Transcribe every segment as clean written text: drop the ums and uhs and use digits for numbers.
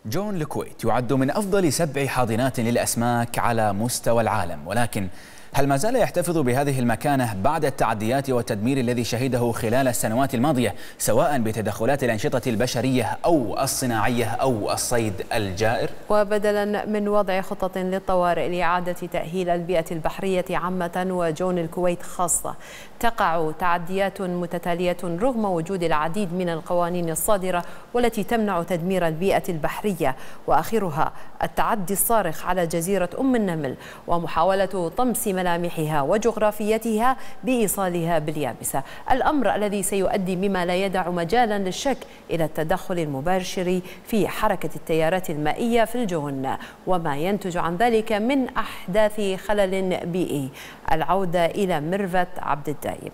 جون الكويت يعد من أفضل 7 حاضنات للأسماك على مستوى العالم، ولكن هل ما زال يحتفظ بهذه المكانة بعد التعديات والتدمير الذي شهده خلال السنوات الماضية، سواء بتدخلات الأنشطة البشرية أو الصناعية أو الصيد الجائر؟ وبدلا من وضع خطط للطوارئ لإعادة تأهيل البيئة البحرية عامة وجون الكويت خاصة، تقع تعديات متتالية رغم وجود العديد من القوانين الصادرة والتي تمنع تدمير البيئة البحرية، وآخرها التعدي الصارخ على جزيرة أم النمل ومحاولة طمس ملامحها وجغرافيتها بإيصالها باليابسة، الأمر الذي سيؤدي بما لا يدع مجالا للشك إلى التدخل المباشر في حركة التيارات المائية في الجون وما ينتج عن ذلك من أحداث خلل بيئي. العودة إلى ميرفت عبد الدايم.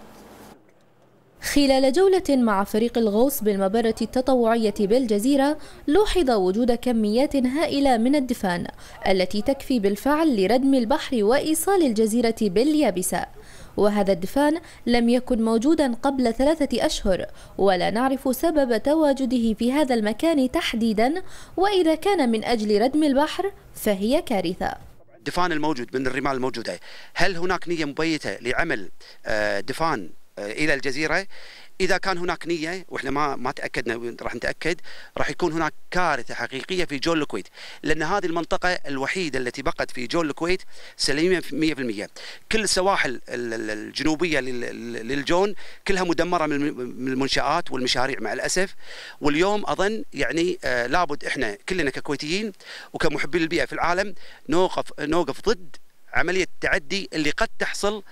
خلال جولة مع فريق الغوص بالمبرة التطوعية بالجزيرة، لوحظ وجود كميات هائلة من الدفان التي تكفي بالفعل لردم البحر وإيصال الجزيرة باليابسة، وهذا الدفان لم يكن موجودا قبل 3 أشهر، ولا نعرف سبب تواجده في هذا المكان تحديدا، وإذا كان من أجل ردم البحر فهي كارثة. الدفان الموجود من الرمال الموجودة، هل هناك نية مبيتة لعمل دفان إلى الجزيرة؟ إذا كان هناك نية وإحنا ما تأكدنا، راح نتأكد، راح يكون هناك كارثة حقيقية في جون الكويت، لأن هذه المنطقة الوحيدة التي بقت في جون الكويت سليمة 100%. كل السواحل الجنوبية للجون كلها مدمرة من المنشآت والمشاريع مع الأسف. واليوم أظن يعني لابد إحنا كلنا ككويتيين وكمحبين البيئة في العالم نوقف ضد عملية التعدي اللي قد تحصل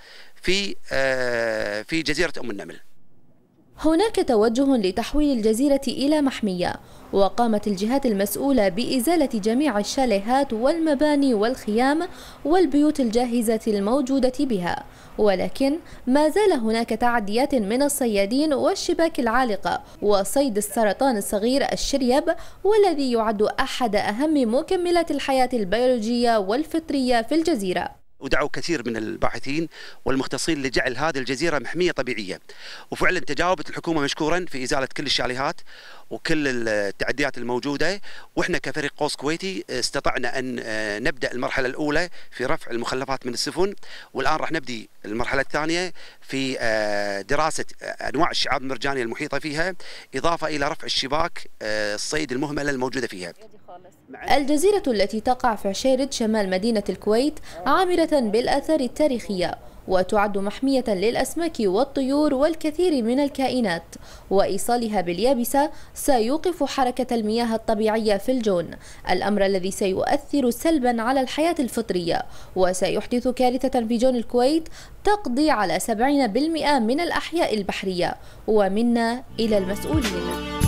في جزيرة أم النمل. هناك توجه لتحويل الجزيرة إلى محمية، وقامت الجهات المسؤولة بإزالة جميع الشاليهات والمباني والخيام والبيوت الجاهزة الموجودة بها، ولكن ما زال هناك تعديات من الصيادين والشباك العالقة وصيد السرطان الصغير الشريب، والذي يعد أحد أهم مكملات الحياة البيولوجية والفطرية في الجزيرة. ودعوا كثير من الباحثين والمختصين لجعل هذه الجزيرة محمية طبيعية، وفعلا تجاوبت الحكومة مشكورا في إزالة كل الشاليهات وكل التعديات الموجودة. وإحنا كفريق غوص كويتي استطعنا أن نبدأ المرحلة الأولى في رفع المخلفات من السفن، والآن راح نبدي المرحلة الثانية في دراسة أنواع الشعاب المرجانية المحيطة فيها، إضافة إلى رفع الشباك الصيد المهملة الموجودة فيها. الجزيرة التي تقع في عشيرة شمال مدينة الكويت عامرة بالآثار التاريخية، وتعد محمية للأسماك والطيور والكثير من الكائنات، وإيصالها باليابسة سيوقف حركة المياه الطبيعية في الجون، الأمر الذي سيؤثر سلبا على الحياة الفطرية وسيحدث كارثة في جون الكويت تقضي على 70% من الأحياء البحرية. ومنا إلى المسؤولين.